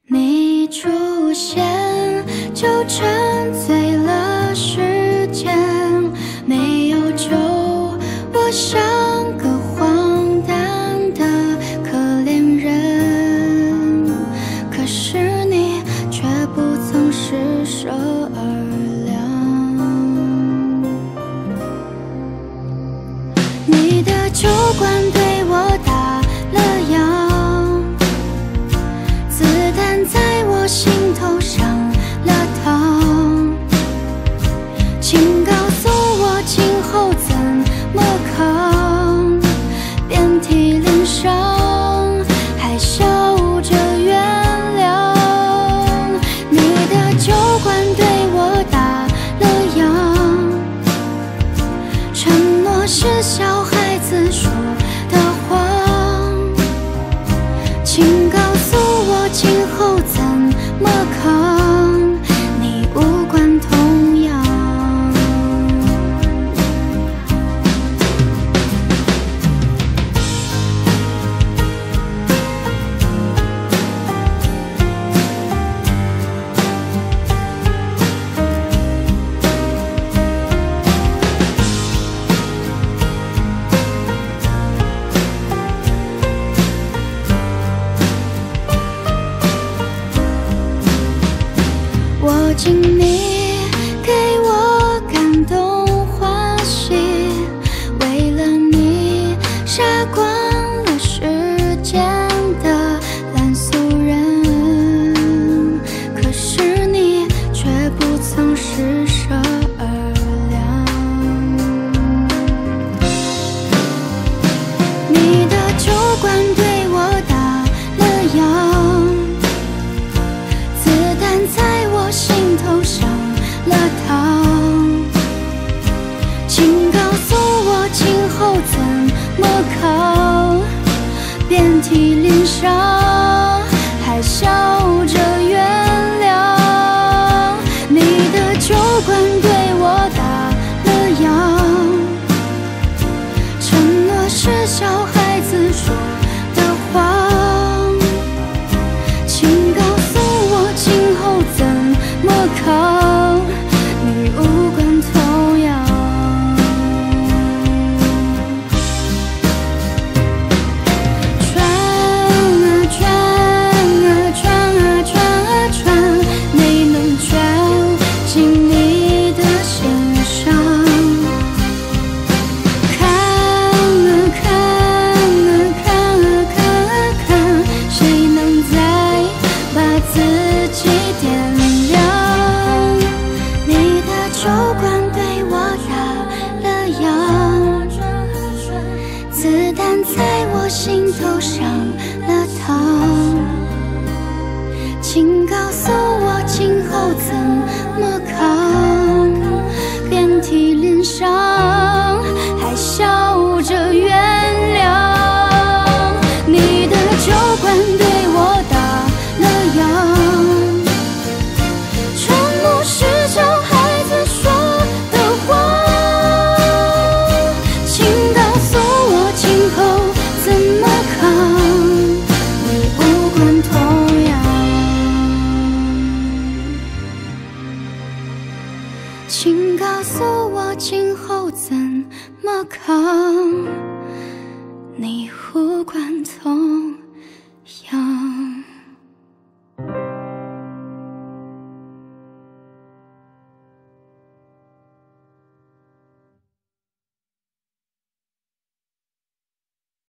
你出现就沉醉了时间，没有救，我像个荒诞的可怜人。可是你却不曾施舍而凉，你的酒馆对我打了烊。 在我心头上了膛，请告诉我今后怎么扛？遍体鳞伤，还笑着原谅。你的酒馆对我打了烊，承诺是小孩子说的谎，请告诉我今后怎么扛？你无关痛痒。握紧你，给我感动欢喜，为了你杀光了世间的烂俗人。可是你却不曾施舍而凉，你的酒馆对我打了烊。 在我心头上了膛，请告诉我今后怎么扛？遍体鳞伤，还笑着原谅。你的酒馆对我打了烊，承诺是小孩子说的谎，请告诉我今后怎么扛？你无关痛痒。转啊转啊转啊转啊转，没能转进你的心上。看啊看啊看啊看啊看，谁能再把自己点亮？你的酒馆对我打了烊，子弹在我心头上了膛，请告诉我今后怎么扛？遍体鳞伤，还笑着原谅。你的酒馆对我打了烊，承诺是小孩子说的谎，请告诉我今后怎么扛？你无关痛痒。请告诉我今后怎么扛？你无关痛痒。